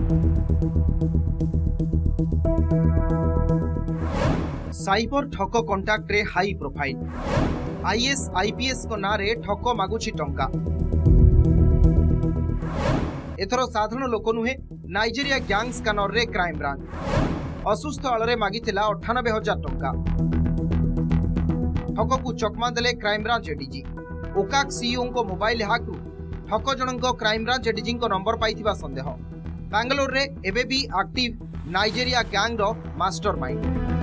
Cyber ठक contact रे high profile IAS IPS को ना रे ठक मागुछि टंका। एथर साधारण लोक नुहे नाइजेरिया गैंग स्कैनर रे क्राइम ब्रांच असुस्थ आଳରେ मागिथिला 98,000 टंका। ठक को चकमा देले crime branch ADG. OCAC CEO को मोबाइल हैक रु ठक जनक क्राइम ब्रांच एडीजी को नंबर पाइथिबा संदेह। बेंगलोर रे एबे भी एक्टिव नाइजेरिया गैंग रो मास्टरमाइंड।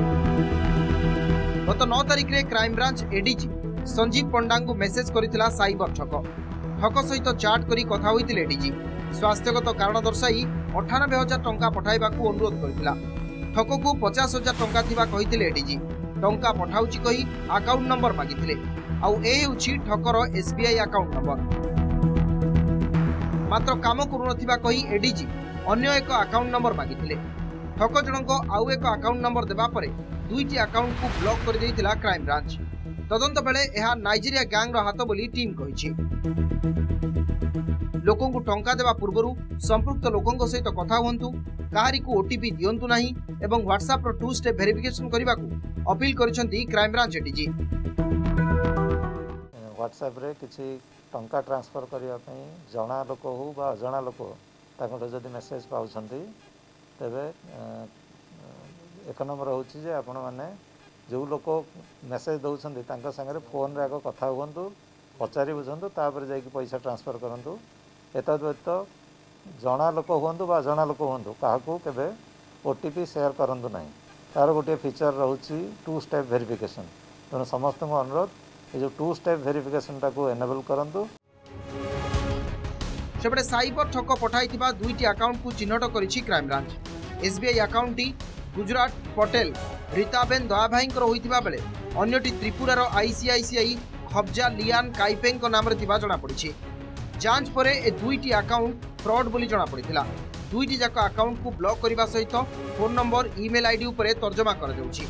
गत 9 तारिख रे crime branch ADG Sanjeev Panda को मेसेज करथिला साइबर ठक। ठक सहित चाट करी कथा होइतिले एडीजी। स्वास्थ्यगत कारण दर्शाई 98,000 टंका पठाइबाकू अनुरोध करथिला। ठक को 50,000 टंका थिबा कहिथिले एडीजी। टंका पठाउची कही अकाउंट नंबर मागिथिले। आउ ए हेउची ठकर एसबीआई अकाउंट नंबर। मात्र काम करुनथिबा कही एडीजी अन्य एक अकाउंट नंबर मागिथिले। ठक जनक आउ एक अकाउंट नंबर देबा परे दुईटी अकाउंट को ब्लॉक कर देइथिला क्राइम ब्रांच। तदंत बेले यह नाइजेरिया गैंग रो हाथ बोली टीम कहिछि। लोकों को टंका देवा पूर्वरु संपृक्त लोकों सहित कथा हुंतु, काहारी को ओटीपी दियंतु नाही एवं व्हाट्सएप रो 2 स्टेप वेरिफिकेशन करबा को अपील करिसंती क्राइम ब्रांच एडीजी। व्हाट्सएप रे किछि टंका ट्रांसफर करिया पई जणा लोक हो बा अजणा लोक ताको जदि मेसेज पाउछंती तबे एक नंबर होछि जे आपण माने जो लोक मेसेज दौरान तांका संगे फोन रे कथा हुंतु, पचारि बुझंतु, तापर जाई पैसा ट्रांसफर करंतु। एतद व्यतीत जणा लोक हुंतु बा जणा लोक हुंतु काहाकू केबे ओटीपी शेयर करंतु नाही। तार गोटे फीचर रहउछि 2 स्टेप वेरिफिकेशन। तेणु समस्त को अनुरोध ये जो 2 स्टेप वेरिफिकेशन टाको एनेबल करंतु। सेबडे साइबर ठक पठाइथिबा दुईटी अकाउंट को चिन्हट करिछि क्राइम ब्रांच। एसबीआई अकाउंट टी गुजरात पटेल रीताबेन दयाभाईंकर होइथिबा बेले अन्यटी त्रिपुरार आईसीआईसीआई खबजा लियान काइपेंग नाम रे थिबा जणा पड़िछि। जांच परे ए दुईटी अकाउंट फ्रॉड बोली जणा पड़िथिला। दुईटी जाक अकाउंट को ब्लॉक करिबा सहित फोन नंबर ईमेल आईडी उपरे तर्जमा कर जाउछि।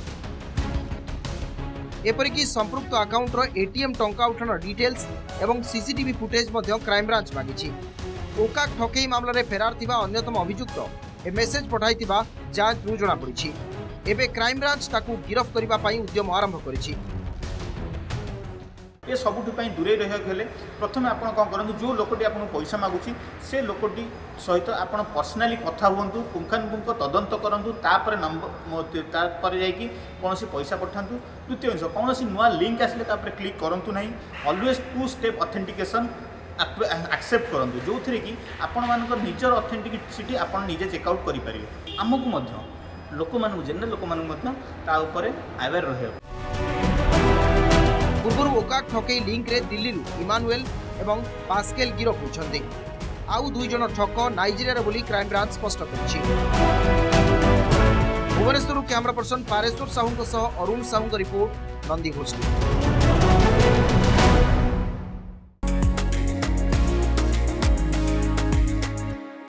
एपरिकी संपृक्त अकाउंट रो एटीएम टंका उठाण डिटेल्स एवं सीसीटीवी फुटेज मध्य क्राइम ब्रांच मागिछि। ओकाक ठकेई मामला रे फेरार थिबा अन्यतम अभियुक्त ए मेसेज पठाइथिबा जांच रु जणा पड़िछि। एबे क्राइम ब्रांच ताकू गिरफ करिबा पई उद्यम आरंभ करिछि। ये सबुठ दूरे रहा प्रथम आप जो लोकटी आपको पैसा मागुची से लोकटी सहित आप पर्सनाली कथा हूँ, पुंखानुपुंख तदंत करूँ, तापर नंबर तापर जाकि कौन पैसा पठातु। द्वितीय जिन कौन नुआ लिंक आसिले क्लिक करूँ ना। ऑलवेज 2 स्टेप ऑथेंटिकेशन एक्सेप्ट करूँ जो थी कि आपण मान निजर ऑथेंटिसिटी आप निजे चेकआउट करेंगे। आमको लोक जेनरल लोक अवेयर रहे। पूर्व ओकाक ठकई लिंक रे दिल्ली इमानुएल एवं पास्केल गिरफ होइछन्ते। आउ 2 जन ठक नाइजेरिया बोली क्राइम ब्रांच स्पष्ट करिछि। Bhubaneswar camera person Pareswar Sahu Arun Sahu report Nandi Ghosh.